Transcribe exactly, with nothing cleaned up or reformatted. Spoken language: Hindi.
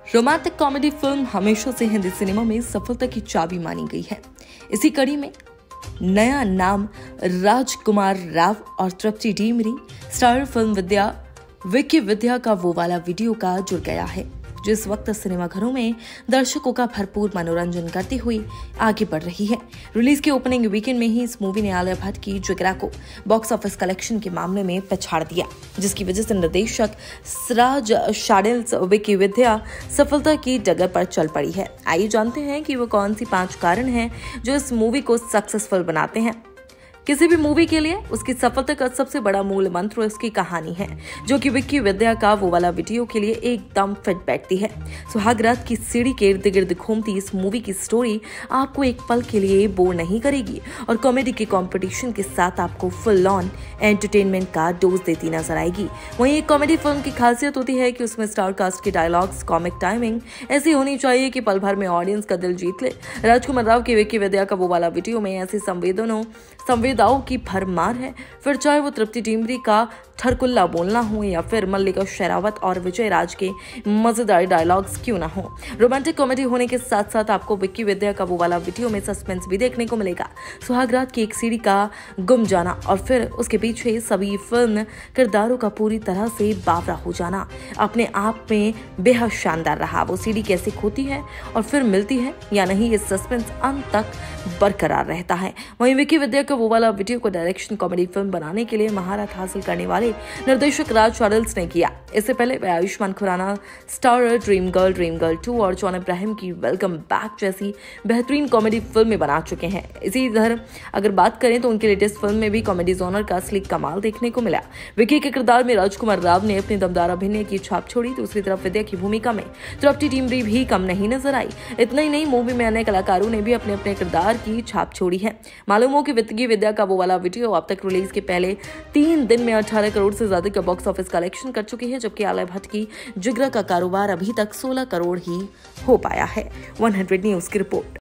रोमांटिक कॉमेडी फिल्म हमेशा से हिंदी सिनेमा में सफलता की चाबी मानी गई है। इसी कड़ी में नया नाम राजकुमार राव और तृप्ति डिमरी स्टार फिल्म विद्या विक्की विद्या का वो वाला वीडियो का जुड़ गया है, जो इस वक्त सिनेमाघरों में दर्शकों का भरपूर मनोरंजन करती हुई आगे बढ़ रही है। रिलीज के ओपनिंग वीकेंड में ही इस मूवी ने आलिया भट्ट की जिगरा को बॉक्स ऑफिस कलेक्शन के मामले में पछाड़ दिया, जिसकी वजह से निर्देशक सिराज शाडिल्स विक्की विद्या सफलता की डगर पर चल पड़ी है। आइए जानते हैं कि वो कौन सी पांच कारण हैं जो इस मूवी को सक्सेसफुल बनाते हैं। किसी भी मूवी के लिए उसकी सफलता का सबसे बड़ा मूल मंत्र उसकी कहानी है, जो कि विक्की विद्या का वो वाला वीडियो के लिए एकदम फिट बैठती है। सुहागरात की सीढ़ी के इर्द गिर्द घूमती इस मूवी की स्टोरी आपको एक पल के लिए बोर नहीं करेगी और कॉमेडी के कंपटीशन के साथ आपको फुल ऑन एंटरटेनमेंट का डोज देती नजर आएगी। वहीं एक कॉमेडी फिल्म की खासियत होती है कि उसमें स्टार कास्ट के डायलॉग्स, कॉमिक टाइमिंग ऐसी होनी चाहिए कि पल भर में ऑडियंस का दिल जीत ले। राजकुमार राव की विक्की विद्या का वो वाला वीडियो में ऐसी संवेदनों संवेदाओं की भरमार है, फिर चाहे वो तृप्ति डिमरी का ठरकुल्ला बोलना हो या फिर मल्लिका शेरावत और विजय राज के मजेदार डायलॉग्स क्यों ना हो। रोमांटिक कॉमेडी होने के साथ साथ आपको विक्की विद्या का वो वाला वीडियो में सस्पेंस भी देखने को मिलेगा। सुहागरात की एक सीढ़ी का गुम जाना और फिर उसके पीछे सभी फिल्म किरदारों का पूरी तरह से बावरा हो जाना अपने आप में बेहद शानदार रहा। वो सीढ़ी कैसे खोती है और फिर मिलती है या नहीं, ये सस्पेंस अंत तक बरकरार रहता है। वहीं विक्की विद्या का वो वाला वीडियो को डायरेक्शन कॉमेडी फिल्म बनाने के लिए महारत हासिल करने वाले निर्देशक राज शाडिल्स ने किया। इससे पहले वे Ayushmann Khurrana star dream girl, dream girl two और जॉन इब्राहिम की वेलकम बैक जैसी बेहतरीन कॉमेडी फिल्में बना चुके हैं। इसी तरह अगर बात करें तो उनकी लेटेस्ट फिल्म में भी कॉमेडी जॉनर का असली कमाल देखने को मिला। विक्की के किरदार में राजकुमार राव ने अपनी दमदार अभिनय की छाप छोड़ी। दूसरी तरफ विद्या की भूमिका में तृप्ति डिमरी भी कम नहीं नजर आई। इतना ही नहीं, मूवी में अन्य कलाकारों ने भी अपने अपने किरदार की छाप छोड़ी है। मालूम हो कि विक्की विद्या का वो वाला वीडियो अब तक रिलीज के पहले तीन दिन में अठारह करोड़ से ज्यादा का बॉक्स ऑफिस कलेक्शन कर चुकी है, जबकि आलिया भट्ट की जिगरा का कारोबार अभी तक सोलह करोड़ ही हो पाया है। सौ न्यूज़ की रिपोर्ट।